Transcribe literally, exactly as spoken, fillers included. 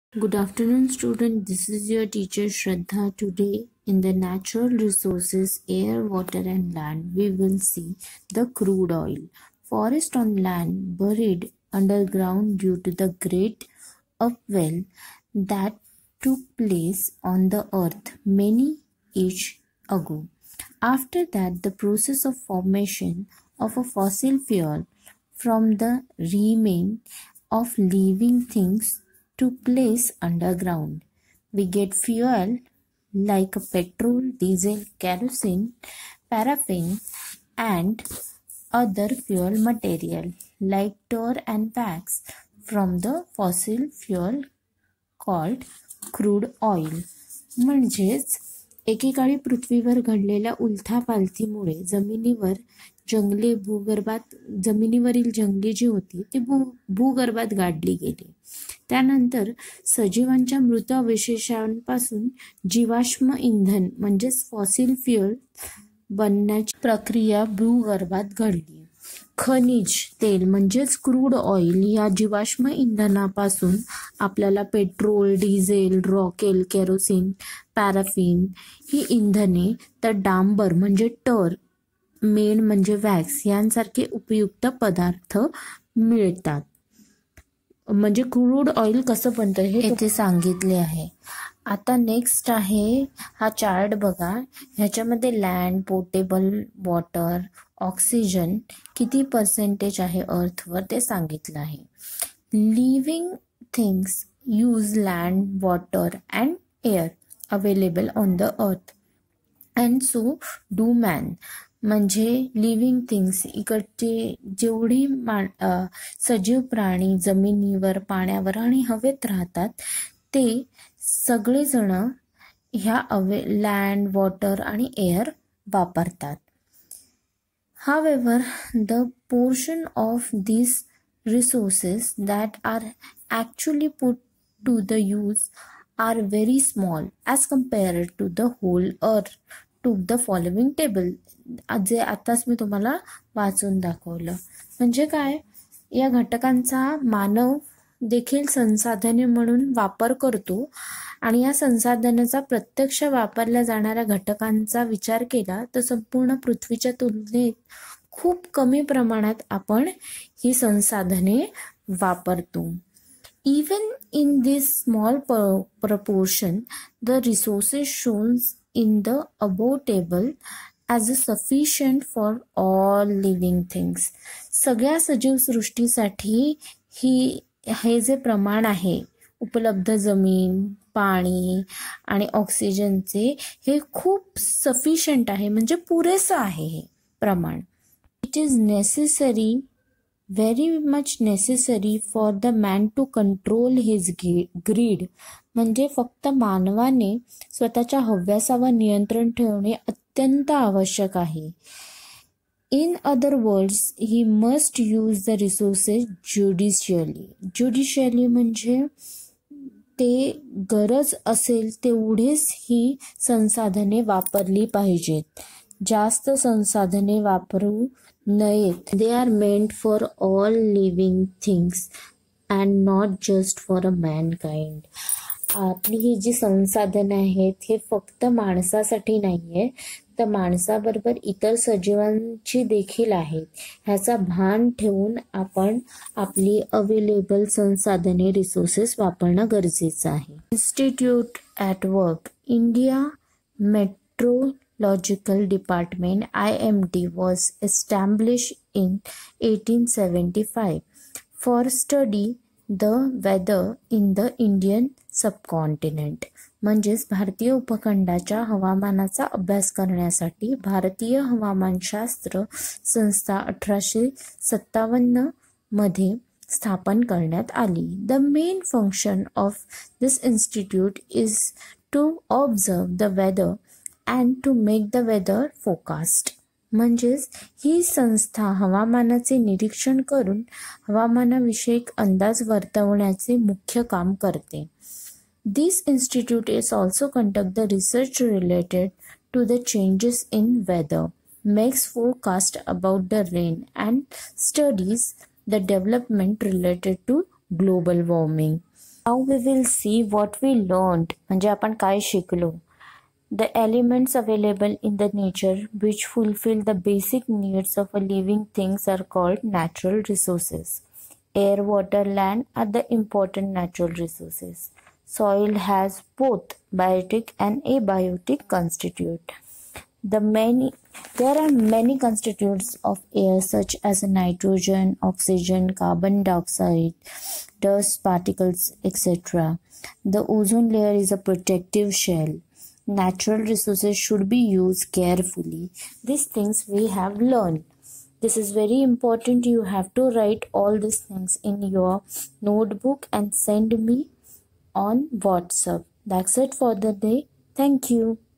Good afternoon, student. This is your teacher Shraddha. Today, in the natural resources, air, water, and land, we will see the crude oil. Forest on land buried underground due to the great upwell that took place on the earth many age ago. After that, the process of formation of a fossil fuel from the remain of living things took place underground. We get fuel like petrol, diesel, kerosene, paraffin, and other fuel material like tar and wax from the fossil fuel called crude oil. म्हणजेच एकेकाळी पृथ्वीवर घडलेल्या उलथापालथीमुळे जमिनीवर जंगले भूगर्भात जमिनीवरील जंगले जी होती ती भू भूगर्भात गाडली गेली. त्यानंतर सजीवांच्या मृत अवशेषांपासून जीवाश्म इंधन म्हणजेच फॉसिल फ्युएल बनण्याची प्रक्रिया भूगर्भात घडली. खनिज तेल म्हणजेच क्रूड ऑइल या जीवाश्म इंधनापासून आपल्याला पेट्रोल, डिझेल, रॉकेल, केरोसिन, पॅराफिन ही इंधने, तर डांबर म्हणजे टर, मेण म्हणजे वॅक्स यांसारखे उपयुक्त पदार्थ मिळतात. म्हणजे क्रूड ऑइल कसं बनतं हे इथे सांगितले आहे. आता नेक्स्ट आहे हा चार्ट बघा. ह्याच्यामध्ये लँड, पोर्टेबल वॉटर, ऑक्सिजन किती पर्सेंटेज आहे अर्थवर ते सांगितलं आहे. Living things use land, water and air available on the earth and so do man. म्हणजे लिव्हिंग थिंग्स इकडचे जेवढी मा सजीव प्राणी जमिनीवर, पाण्यावर आणि हवेत राहतात ते सगळेजण ह्या अवे लँड, वॉटर आणि एअर वापरतात. However, the portion of these resources that are actually put to the use are very small as compared to the whole earth. To the following table, जे आताच मी तुम्हाला वाचून दाखवलं. म्हणजे काय, या घटकांचा मानव देखील संसाधने म्हणून वापर करतो आणि या संसाधनाचा प्रत्यक्ष वापरल्या जाणाऱ्या घटकांचा विचार केला तर संपूर्ण पृथ्वीच्या तुलनेत खूप कमी प्रमाणात आपण ही संसाधने वापरतो. Even in this small proportion, the resources shown in the above table as sufficient for all living things. सगळ्या सजीव सृष्टीसाठी ही हे जे प्रमाण आहे उपलब्ध जमीन, पाणी आणि ऑक्सिजनचे, हे खूप सफिशियंट आहे, म्हणजे पुरेसं आहे हे प्रमाण. It is necessary, very much necessary for the man to control his greed. म्हणजे फक्त मानवाने स्वतःच्या हव्यासावर नियंत्रण ठेवणे अत्यंत आवश्यक आहे. In other words, he must use the resources judicially. Judicially म्हणजे ते गरज असेल तेवढेच ही संसाधने वापरली पाहिजेत. जास्त संसाधने वापरू नयेत. They are meant for all living things and not just for a mankind. आपली ही जी संसाधने आहेत हे फक्त माणसासाठी नाही आहे, तर माणसाबरोबर इतर सजीवांची देखील आहेत. ह्याचा भान ठेवून आपण आपली अवेलेबल संसाधने, रिसोर्सेस वापरणं गरजेचं आहे. Institute at work. India meteorological department I M D was establish in eighteen seventy five for study the weather in the Indian subcontinent. म्हणजेच भारतीय उपखंडाच्या हवामानाचा अभ्यास करण्यासाठी भारतीय हवामानशास्त्र संस्था अठराशे सत्तावन्न मध्ये स्थापन करण्यात आली. The main function of this institute is to observe the weather and to make the weather forecast. म्हणजेच ही संस्था हवामानाचे निरीक्षण करून हवामानाविषयक अंदाज वर्तवण्याचे मुख्य काम करते. This institute is also conduct the research related to the changes in weather, makes forecast about the rain and studies the development related to global warming. Now we will see what we learned, म्हणजे आपण काय शिकलो. The elements available in the nature which fulfill the basic needs of a living things are called natural resources. Air, water, land are the important natural resources. Soil has both biotic and abiotic constituent. The many there are many constituents of air such as nitrogen, oxygen, carbon dioxide, dust particles, et cetera. The ozone layer is a protective shell. Natural resources should be used carefully. These things we have learned. This is very important. You have to write all these things in your notebook and send me on WhatsApp. That's it for the day. Thank you.